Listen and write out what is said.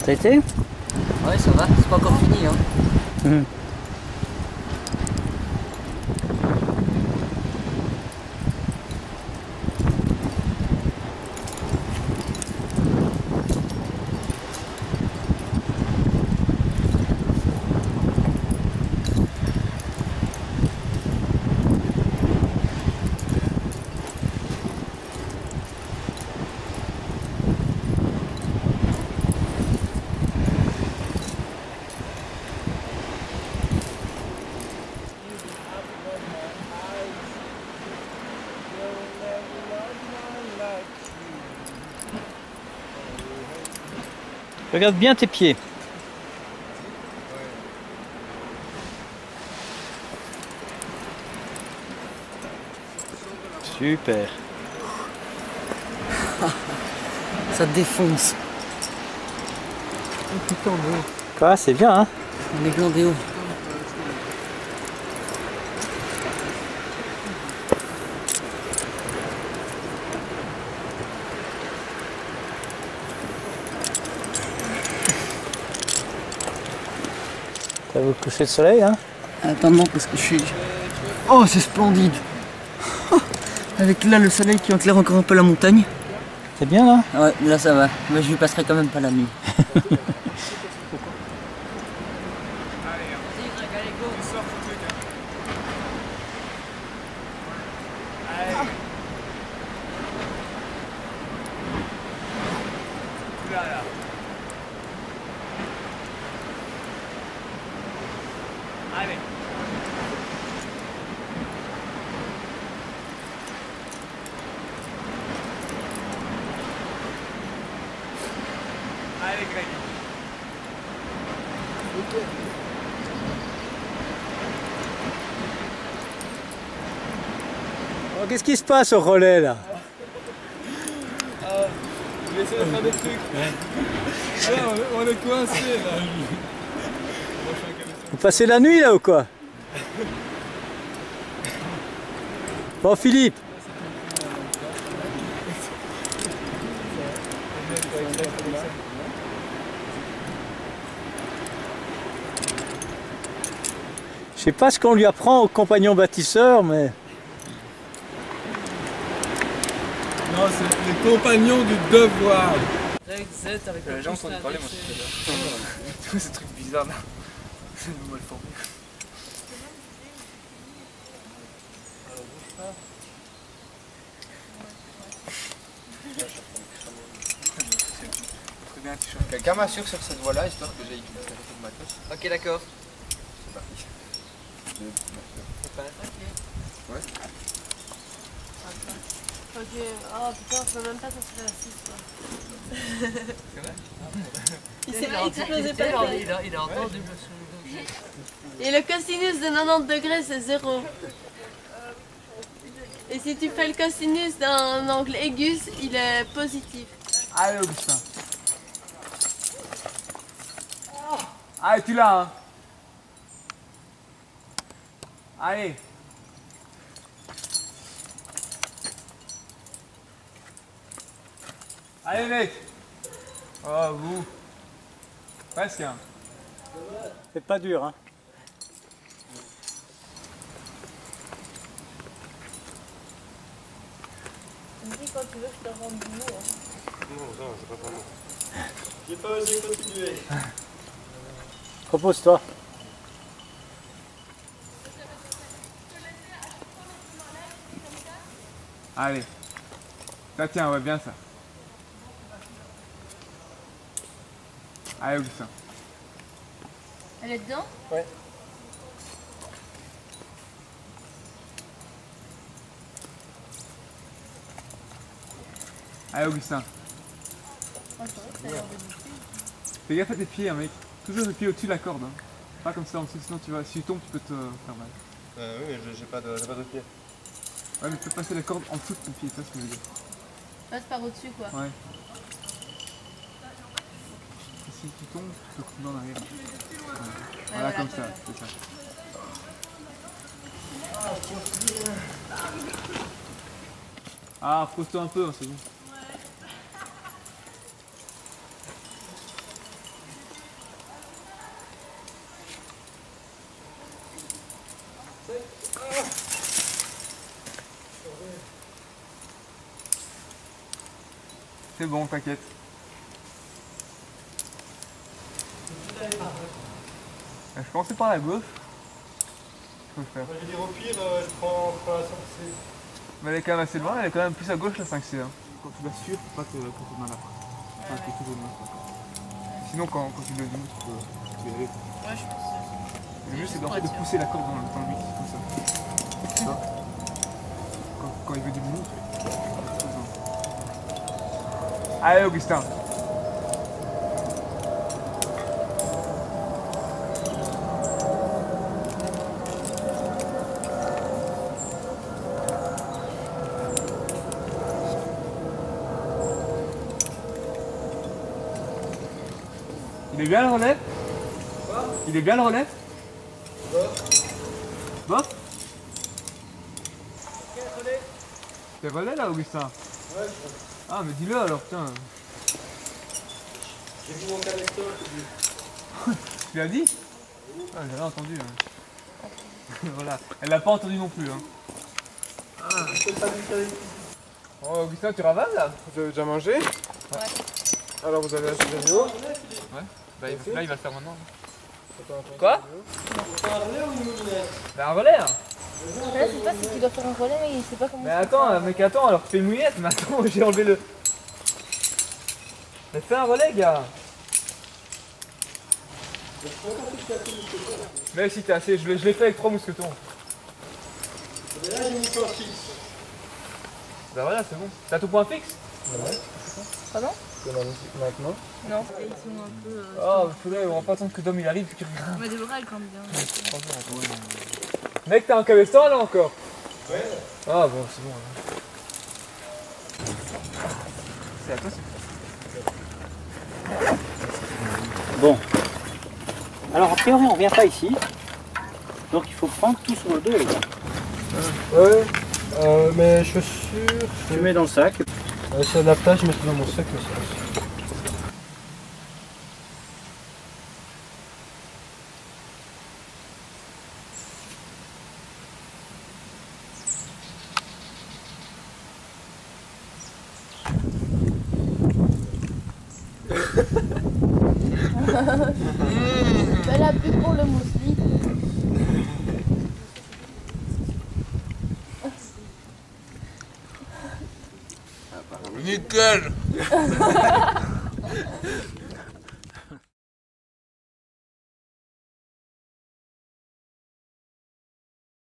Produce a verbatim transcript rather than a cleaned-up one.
Ça a été? Ouais, ça va, c'est pas encore fini. Hein. Mmh. Regarde bien tes pieds. Super. Ça défonce. Oh putain, bon. Quoi, c'est bien, hein? On est glandé haut. Ça vaut le coucher de soleil, hein? Attends, non, parce que je suis... Oh, c'est splendide. Avec là le soleil qui éclaire encore un peu la montagne. C'est bien, là? Ouais, là ça va. Mais je lui passerai quand même pas la nuit. Allez. Allez, Greg. Ok. Oh, qu'est-ce qui se passe au relais, là? Ah, je vais essayer de faire des trucs. Ah, on, on est coincés, là. Vous passez la nuit, là, ou quoi? Bon, Philippe. Je sais pas ce qu'on lui apprend au compagnon bâtisseur, mais... Non, c'est les compagnons du devoir. Avec les gens sont parler, moi je suis tous ces trucs bizarres là. C'est mal formé. Quelqu'un m'assure sur cette voie là, histoire que j'aille faire de ma tête. Ok, d'accord. C'est parti. C'est pas ok. Ouais. Ok, oh putain, je peux même pas construire la six quoi. C'est vrai? Il s'est pas explosé pas la tête. Il a, il a entendu. Et le cosinus de quatre-vingt-dix degrés c'est zéro. Et si tu fais le cosinus d'un angle aigu, il est positif. Allez, Augustin. Allez, tu l'as, hein. Allez. Allez, mec. Oh, vous. Presque, hein. C'est pas dur, hein? Tu me dis quand tu veux que je te rende du mot. Hein. Non, non, c'est pas vraiment. J'ai pas osé continuer. Propose-toi. Allez. Ça tient, ouais, bien ça. Allez, Augustin. Elle est dedans? Ouais. Allez, Augustin. Oh, c'est vrai que ça a l'air de bouffer. Fais gaffe à tes pieds, hein, mec. Toujours le pied au-dessus de la corde. Hein. Pas comme ça en dessous, sinon tu vas, si tu tombes, tu peux te faire mal. Euh, oui, mais j'ai pas de, j'ai pas de pied. Ouais, mais tu peux passer la corde en dessous de ton pied, ça, ce que je veux dire. Passe par au-dessus quoi. Ouais. Et si tu tombes, tu peux tomber en arrière. Ouais. Voilà, voilà, comme ça, voilà. c'est ça. Ah, repose-toi un peu, hein, c'est bon. C'est bon, t'inquiète. Je commençais par la gauche. Faut le faire. Moi, j'ai dit au pire, euh, je prends, je prends la cinq C. Mais elle est quand même assez loin, elle est quand même plus à gauche la cinq C. Hein. Quand tu la sûr, faut pas te quand tu mal après. Enfin, que tu veux mal. Sinon, quand, quand tu le dis, tu peux, tu peux y aller. Ouais, je pense. Le mieux, c'est en fait de pousser la corde dans le, dans le mix, comme ça. Ça. Quand, quand il veut du boulot, tu fais. Allez, Augustin. Il est bien le relais? Quoi? Il est bien le relais? Bof. Bof? Quel relais? T'es relais là, Augustin? Ouais, je... Ah, mais dis-le alors, putain. J'ai vu mon connecteur, j'ai vu. Tu l'as dit? Ah, j'avais entendu. Hein. Voilà, elle l'a pas entendu non plus. Hein. Ah, je peux pas du tout. Oh, Augustin, tu ravales là? Vous avez déjà mangé? Ouais. Alors vous avez assez de vidéo? Ouais. Bah, il, là, il va le faire maintenant. Attends, attends, Quoi? c'est un relais ou une moulinette? Bah, un relais hein. Là, c'est pas si tu dois faire un relais, mais il sait pas comment. Mais attends, mec, attends, alors fais une mouillette, mais attends, j'ai enlevé le. Mais fais un relais, gars! Mais si t'es assez, je l'ai fait avec trois mousquetons. Mais là j'ai mis point fixe. Bah voilà, c'est bon. T'as ton point fixe? Ouais. Pardon? C'est la musique maintenant. Non. Et ils sont un peu. Euh, Oh, faudrait, on va pas attendre que Dom il arrive puis qu'il regarde. Mais des bras, quand bien. Mec, t'as un cabestan là encore? Ouais. Ah bon, c'est bon. Alors. C'est à toi, c'est Bon. Alors, a priori, on vient pas ici. Donc, il faut prendre tout sur le dos, les gars. Ouais. Euh, mes chaussures. Tu mets dans le sac. Euh, c'est adaptable, je mets dans mon sac le sac. Fais la pub pour le mousli. nickel.